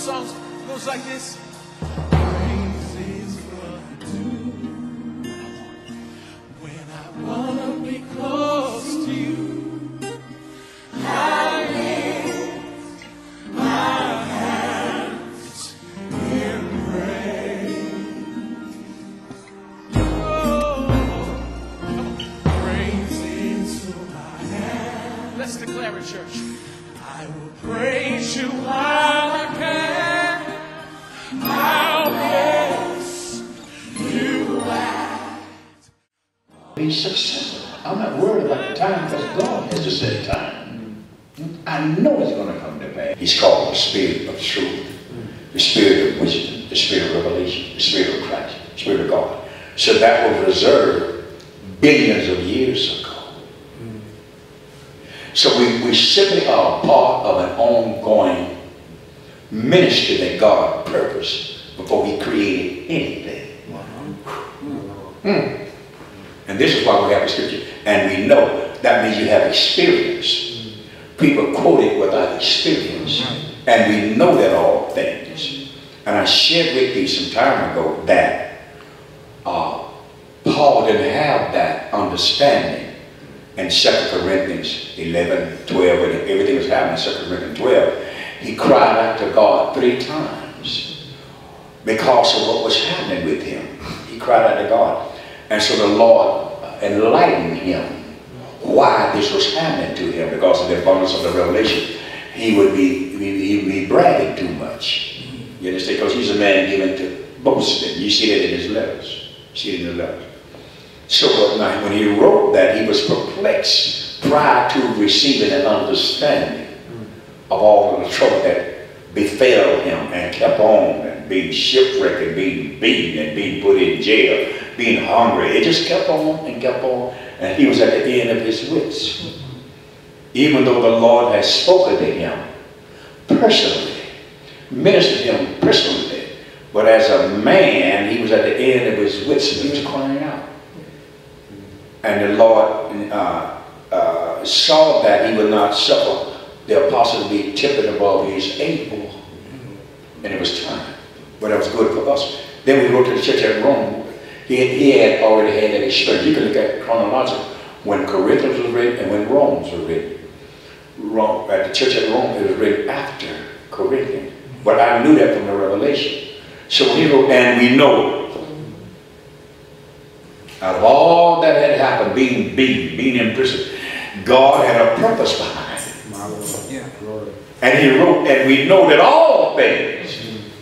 song goes like this. When I wanna be close to you, I lift my hands in praise. Oh, praise into my hands. Let's declare it, church. I will praise you while I can. I'll bless you at. Be successful. I'm not worried about the time because God has to set time. I know it's going to come to pass. He's called the Spirit of truth, the Spirit of wisdom, the Spirit of revelation, the Spirit of Christ, the Spirit of God. So that was reserved billions of years ago. So we simply are a part of an ongoing ministry that God purposed before He created anything. And this is why we have the scripture. And we know that means you have experience. People quote it without experience. And we know that all things. And I shared with you some time ago that Paul didn't have that understanding in 2 Corinthians 11, 12, when everything was happening in 2 Corinthians 12. He cried out to God 3 times because of what was happening with him. He cried out to God. And so the Lord enlightened him why this was happening to him, because of the abundance of the revelation. He would be bragging too much. You understand? Because he's a man given to boasting. You see that in his letters. You see it in the letters. So when he wrote that, he was perplexed prior to receiving an understanding of all of the trouble that befell him and kept on, and being shipwrecked and being beaten and being put in jail, being hungry. It just kept on and kept on, and he was at the end of his wits. Even though the Lord had spoken to him personally, ministered to him personally, but as a man, he was at the end of his wits, and he was crying out. And the Lord saw that he would not suffer the apostle to be tempted above his able. And it was time. But that was good for us. Then we wrote to the church at Rome. He had already had that experience. You can look at chronologically when Corinthians was written and when Romans was written. At the church at Rome, it was written after Corinthians. But I knew that from the Revelation. So he wrote, and we know out of all that had happened, being beaten, being in prison, God had a purpose behind it. And he wrote, and we know that all things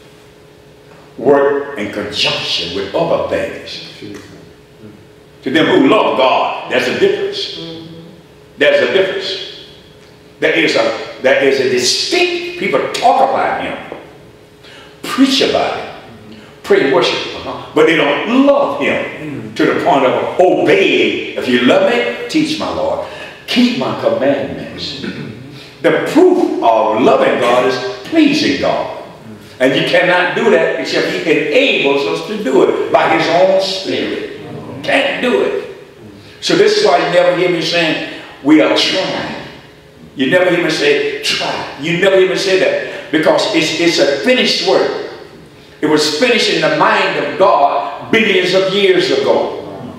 work in conjunction with other things. To them who love God, there's a difference. There's a difference. There is a distinct, people talk about him, preach about him, pray and worship, but they don't love him to the point of obeying. If you love me, teach my Lord, keep my commandments. The proof of loving God is pleasing God. And you cannot do that except He enables us to do it by His own Spirit. Can't do it. So this is why you never hear me saying, we are trying. You never hear me say, try. You never hear me say that. Because it's a finished work. It was finished in the mind of God billions of years ago.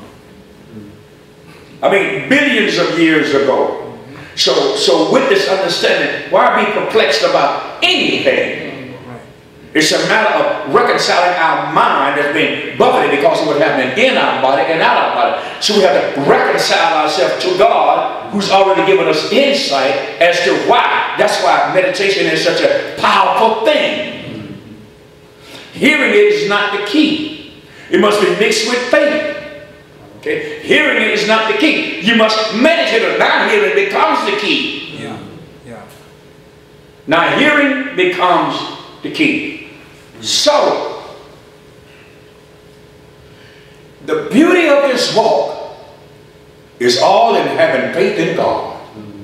I mean, billions of years ago. So with this understanding, why be perplexed about anything? It's a matter of reconciling our mind that's been buffeted because of what's happening in our body and out of our body. So we have to reconcile ourselves to God, who's already given us insight as to why. That's why meditation is such a powerful thing. Hearing it is not the key. It must be mixed with faith. Okay? Hearing it is not the key. You must meditate on it. Now hearing becomes the key. Now hearing becomes the key. So, the beauty of this walk is all in having faith in God.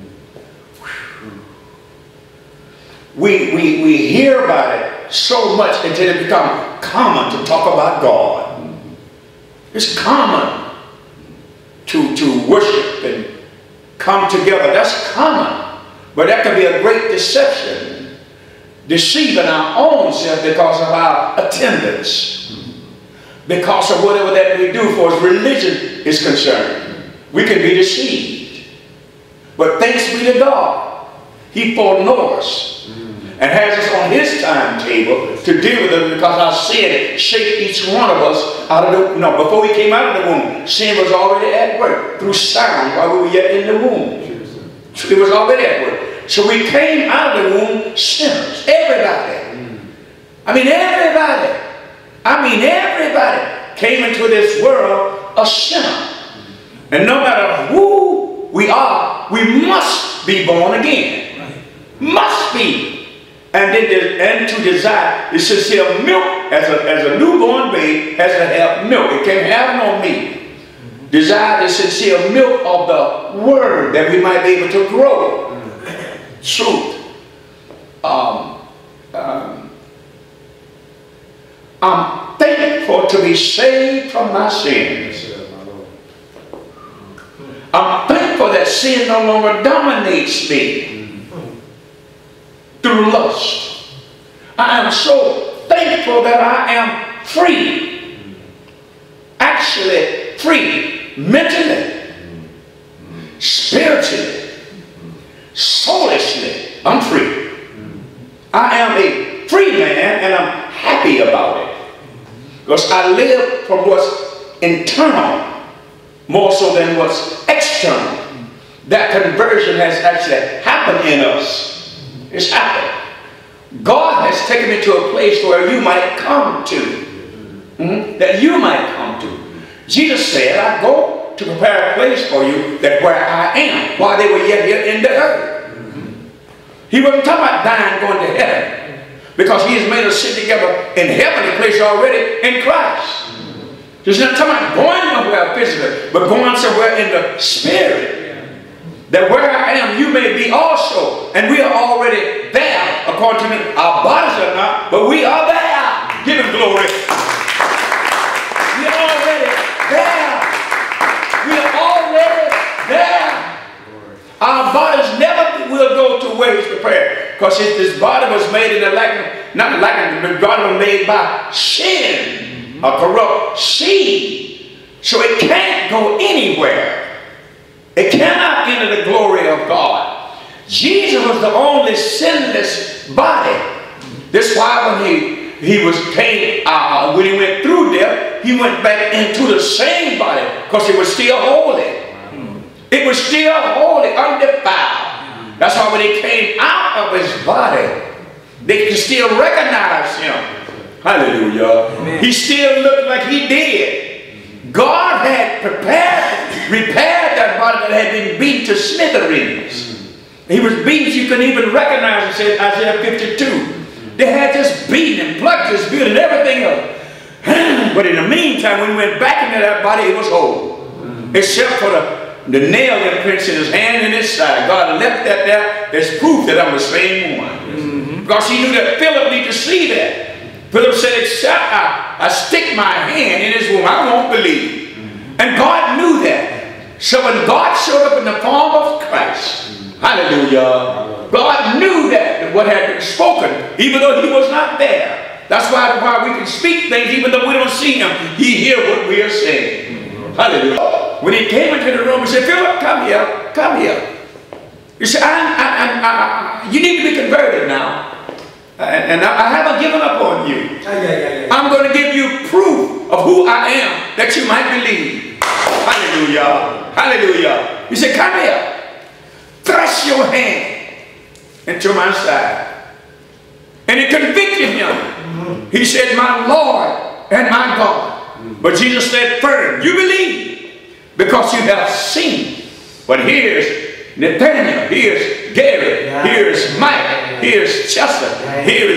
We hear about it so much until it becomes common to talk about God. It's common to worship and come together. That's common. But that can be a great deception. deceiving our own self because of our attendance, because of whatever that we do for as religion is concerned. We can be deceived. But thanks be to God, He foreknows and has us on His timetable to deal with it, because our sin shaped each one of us out of the, no, before we came out of the womb, sin was already at work through sound while we were yet in the womb. It was already at work. So we came out of the womb sinners. Everybody. I mean everybody came into this world a sinner. And no matter who we are, we must be born again. Must be. And to desire is sincere milk, as a newborn babe has to have milk. It can't have no meat. Desire the sincere milk of the word, that we might be able to grow. Truth. I'm thankful to be saved from my sins. I'm thankful that sin no longer dominates me through lust. I am so thankful that I am free. Actually free. Mentally. Spiritually. Soulishly. I'm free. I am a free man, and I'm happy about it. Because I live from what's internal more so than what's external. That conversion has actually happened in us. It's happened. God has taken me to a place where you might come to. That you might come to. Jesus said, I go to prepare a place for you, that where I am, while they were yet here in the earth. He wasn't talking about dying, going to heaven, because He has made us sit together in heavenly place already in Christ. He's not talking about going nowhere physically, but going somewhere in the spirit. That where I am, you may be also. And we are already there, according to me. Our bodies are not, but we are there. Give Him glory. We are already there. We are already there. Our bodies never will go to where He's prepared. Because this body was made in the likeness, not likeness, but body was made by sin, a corrupt seed. So it can't go anywhere. It cannot enter the glory of God. Jesus was the only sinless body. That's why when he went through death, He went back into the same body, because it was still holy. It was still holy, undefiled. That's why when He came out of His body, they could still recognize Him. Hallelujah. Amen. He still looked like He did. God had repaired that body that had been beaten to smithereens. He was beaten, you couldn't even recognize him, said Isaiah 52. They had just beaten and plucked his beard and everything else. But in the meantime, when he went back into that body, it was whole. Except for the nail imprints in his hand and his side. God left that there as proof that I'm the same one. Because He knew that Philip needed to see that. Philip said, except I stick my hand in his womb, I won't believe. And God knew that. So when God showed up in the form of Christ, hallelujah, God knew that what had been spoken, even though He was not there. That's why we can speak things even though we don't see Him. He hears what we are saying. Hallelujah. When He came into the room, He said, Philip, come here, come here. He said, you need to be converted now. And I haven't given up on you. I'm going to give you proof of who I am, that you might believe. Hallelujah. Hallelujah. He said, come here. Thrust your hand into my side. And it convicted him. He said, my Lord and my God. But Jesus said, firm, you believe because you have seen. But here's Nathaniel, here's Gary, here's Mike, here's Chester, here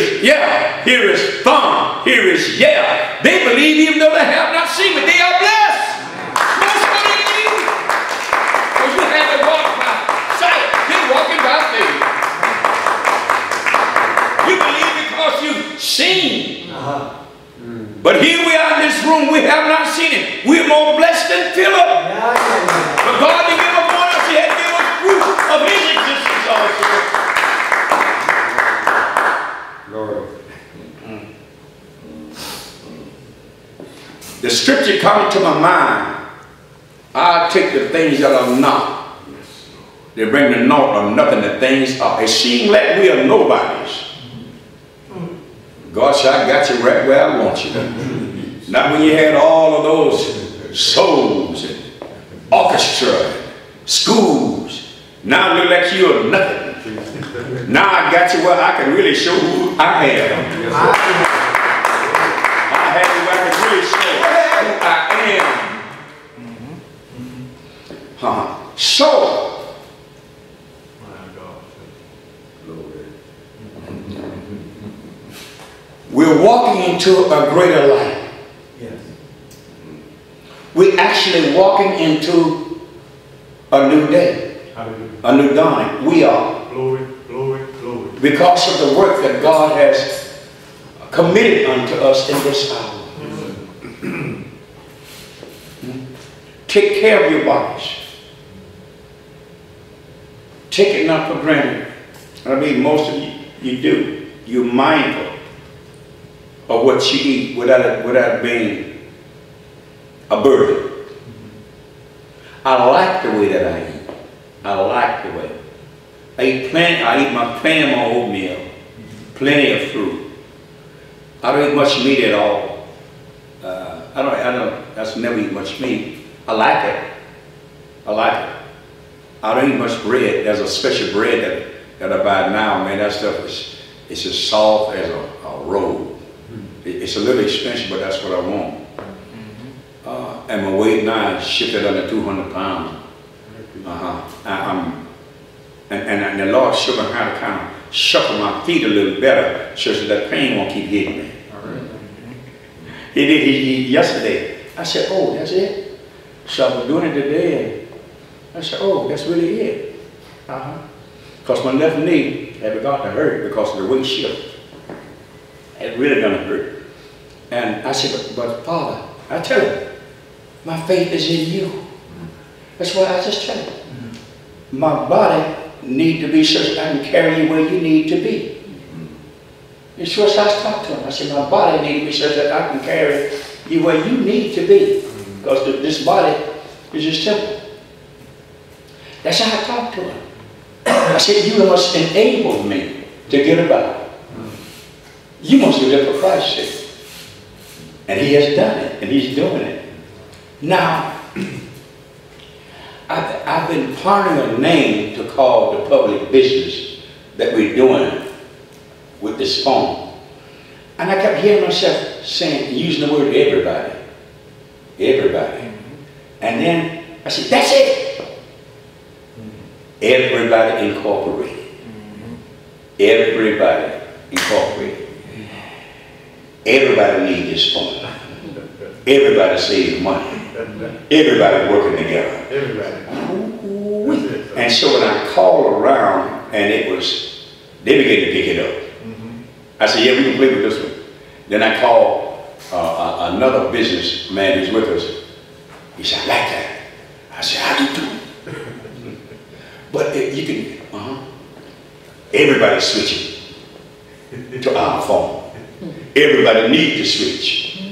is Thorn, here is They believe even though they have not seen, but they are blessed. That's what they believe. Because you have to walk by sight, they're walking by faith. You believe because you've seen. But here we are in this room, we have not seen it. We're more blessed than Philip. But God didn't give up on us, He had to give us proof of His existence also. scripture comes to my mind, I take the things that are not. They bring the naught or nothing, the things are. It seems like we are nobodies. God said, I got you right where I want you. Not when you had all of those souls and orchestra and schools. Now it look like you are nothing. Now I got you where I can really show who I am. I have you where I can really show who I am. So, we're walking into a greater light. Yes. We're actually walking into a new day. Hallelujah. A new dawning. We are. Glory, glory, glory. Because of the work that God has committed unto us in this hour. Take care of your bodies. Take it not for granted. I mean, most of you do. You're mindful of what you eat without being a burden. I like the way that I eat. I like the way. I eat plenty of my oatmeal, plenty of fruit. I don't eat much meat at all. That's never eat much meat. I like it. I like it. I don't eat much bread. There's a special bread that I buy now, man. That stuff it's as soft as a roll. It's a little expensive, but that's what I want. And my weight now is shifted under 200 pounds. And the Lord showed me how to kind of shuffle my feet a little better so that pain won't keep hitting me. He did yesterday. I said, oh, that's it? So I was doing it today, and I said, oh, that's really it. Because my left knee had begun to hurt because of the weight shift. It really gonna hurt. And I said, but Father, I tell him, my faith is in you. That's why I just tell him. My body need to be such that I can carry you where you need to be. And so I talked to him. I said, my body need to be such that I can carry you where you need to be. Because this body is just temple. That's how I talked to him. I said, you must enable me to get about. You must live for Christ's sake. And he has done it, and he's doing it. Now, I've been planning a name to call the public business that we're doing with this phone. And I kept hearing myself saying, using the word everybody. Everybody. And then I said, that's it. Everybody Incorporated. Everybody Incorporated. Everybody needs this phone. Everybody saves money. Everybody working together. Everybody. And so when I called around and they began to pick it up. I said, yeah, we can play with this one. Then I called another businessman who's with us. He said, I like that. I said, I do too. But you can, everybody's switching to our phone. Everybody needs to switch.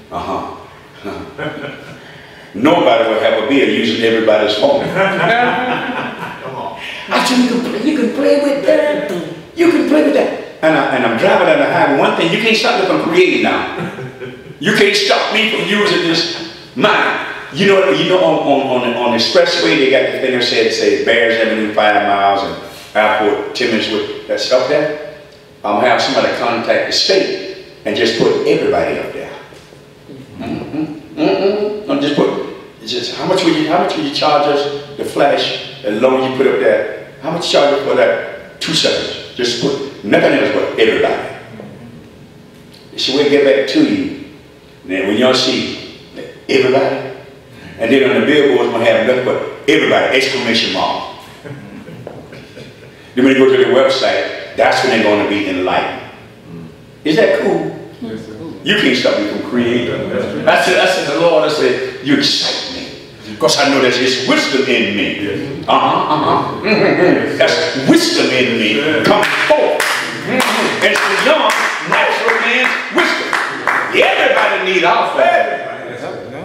Nobody will have a bill using everybody's phone. Come on. I said, you can play with that. You can play with that. And I'm driving down the highway. One thing, you can't stop me from creating now. You can't stop me from using this mind. You know on the expressway, they got the thing that say Bears Avenue 5 miles and Airport 10 minutes with that stuff there. I'm gonna have somebody contact the state and just put everybody up there. I'm just how much would you charge us the flash as long as you put up there? How much charge you for that? 2 seconds. Just put nothing else but everybody. So we'll get back to you. And then when y'all see everybody, and then on the billboards we'll have nothing but everybody, exclamation mark. Then when you go to the website, that's when they're going to be enlightened. Is that cool? You can't stop me from creating. I said, the Lord, I said, you excite me. Because I know there's His wisdom in me. That's wisdom in me coming forth. And it's beyond natural man's wisdom. Everybody needs our faith.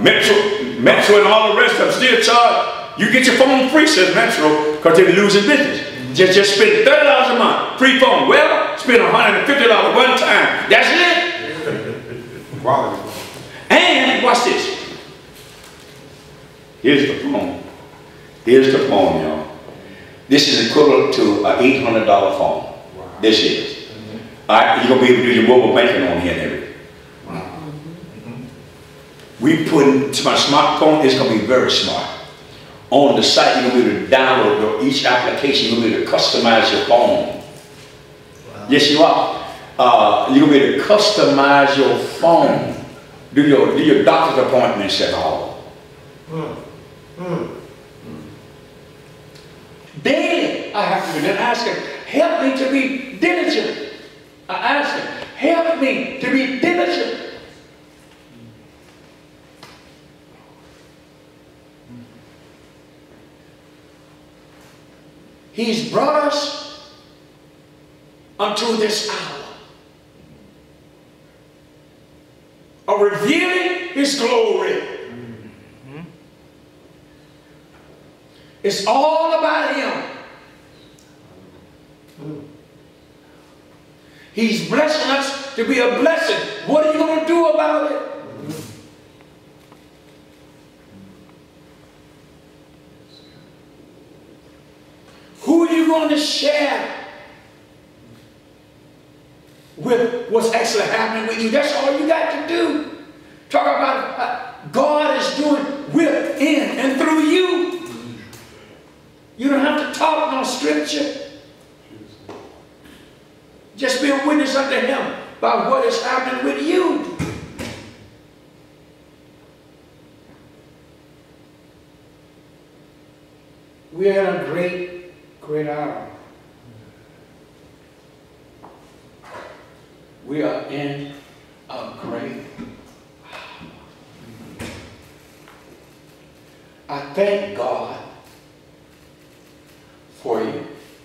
Metro and all the rest of them still charge. You get your phone free, says Metro, because they're losing business. Just spend $30 a month, free phone. Well, spend $150 one time. That's it. Quality. And watch this. Here's the phone. Here's the phone, y'all. This is equivalent to an $800 phone. Wow. This is. All right, you're going to be able to do your mobile banking on here and everything. Wow. We put in my smartphone, it's going to be very smart. On the site, you're going to be able to download each application. You're going to be able to customize your phone. Wow. Yes, you are. You're going to be able to customize your phone. Do your doctor's appointments at all. Daily, I have to do that. I ask him, help me to be diligent. I ask him, help me to be diligent. He's brought us unto this hour of revealing His glory. It's all about Him. He's blessing us to be a blessing. What are you going to do about it? Who are you going to share with what's actually happening with you? That's all you got to do. Talk about what God is doing with, in, and through you. You don't have to talk no scripture. Just be a witness unto Him about what is happening with you. We are in a great hour. We are in a great hour. I thank God for you.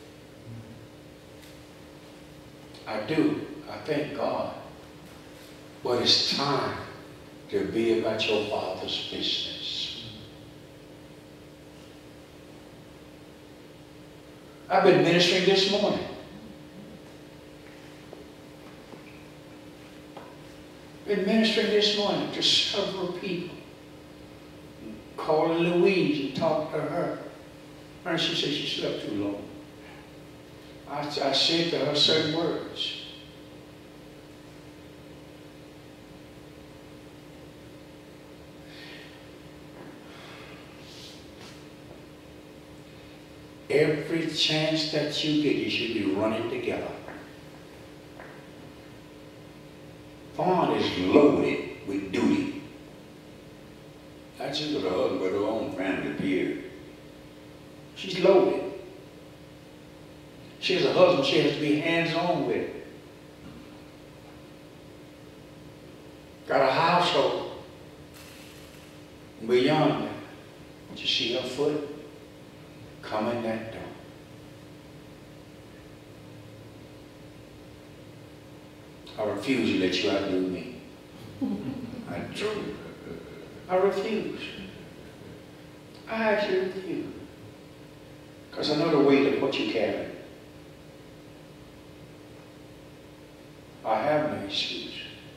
I do. I thank God. But it's time to be about your Father's business. I've been ministering this morning. Been ministering this morning to several people. Calling Louise and talking to her. And she said she slept too long. I said to her certain words. Every chance that you get, you should be running together. Vaughn is loaded with duty. Not just with her husband, but her own family, period. She's loaded. She has a husband she has to be hands-on with. Got a household. Beyond that, did you see her foot? Come in that door. I refuse to let you outdo me. I do. I refuse. I actually refuse. Because I know the weight of what you carry. I have no excuse.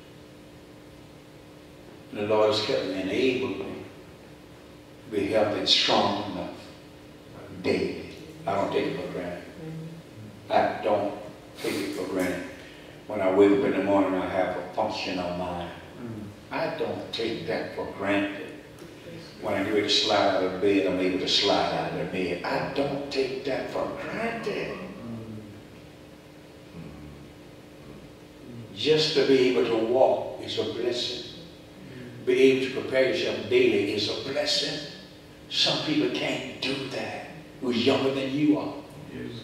The Lord has kept me and enabled me to be healthy and strong enough daily. I don't take it for granted. I don't take it for granted. When I wake up in the morning, I have a functional mind. I don't take that for granted. When I get ready to slide out of the bed, I'm able to slide out of the bed. I don't take that for granted. Just to be able to walk is a blessing. Be able to prepare yourself daily is a blessing. Some people can't do that. Who's younger than you are. Yes.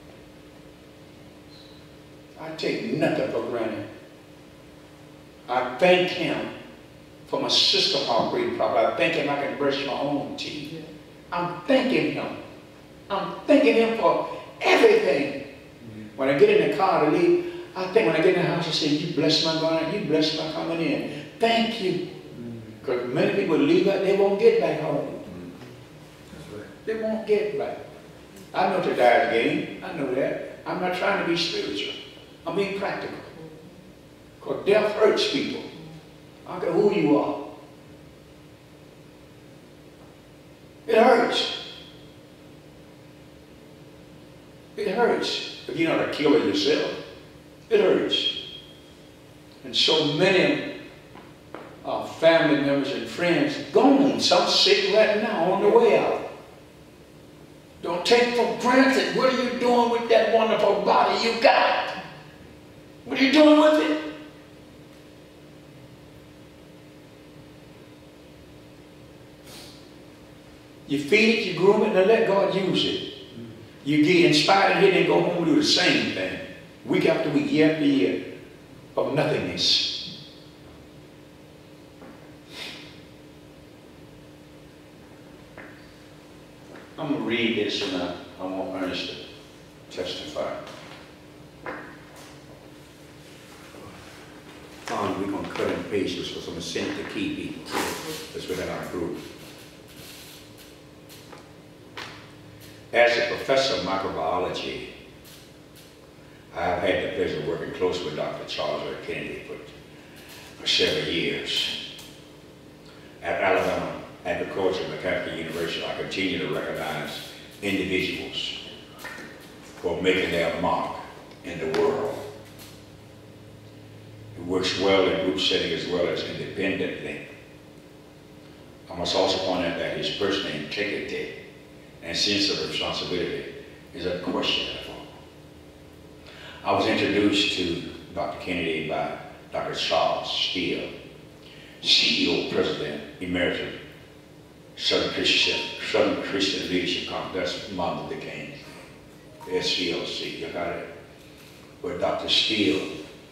I take nothing for granted. I thank Him for my sister heartbreak problem. I thank Him I can brush my own teeth. Yeah. I'm thanking Him. I'm thanking Him for everything. When I get in the car to leave, I think when I get in the house, I say, you bless my going out, you bless my coming in. Thank you. Because many people leave out, they won't get back home. That's right. They won't get back. I know today's game. I know that. I'm not trying to be spiritual. I'm being practical. Because death hurts people. I don't care who you are. It hurts. It hurts. If you're not a killer yourself, it hurts. And so many family members and friends gone. Some sick right now on the way out. Don't take for granted. What are you doing with that wonderful body you got? What are you doing with it? You feed it, you groom it, and let God use it. You get inspired and go home and do the same thing. Week after week, year after year, of nothingness. I'm going to read this and I want Ernest to testify. We're going to cut and paste this because I'm going to send it to key people that's within our group. As a professor of microbiology, I have had the pleasure of working closely with Dr. Charles R. Kennedy for several years. At Alabama Agricultural and Mechanical University, I continue to recognize individuals for making their mark in the world. It works well in group setting as well as independently. I must also point out that his personal integrity and sense of responsibility is unquestionable. I was introduced to Dr. Kennedy by Dr. Charles Steele, CEO, President, Emeritus, Southern Christian Leadership Conference. That's Martin Luther King, the SCLC, you got it? But Dr. Steele,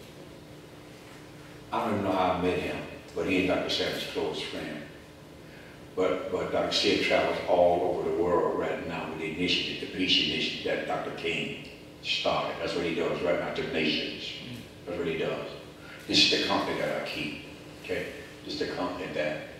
I don't even know how I met him, but he and Dr. Savage close friend. But Dr. Steele travels all over the world right now with the initiative, the peace initiative that Dr. King started. That's what he does right now to nations. That's what he does. This is the company that I keep, okay? This is the company that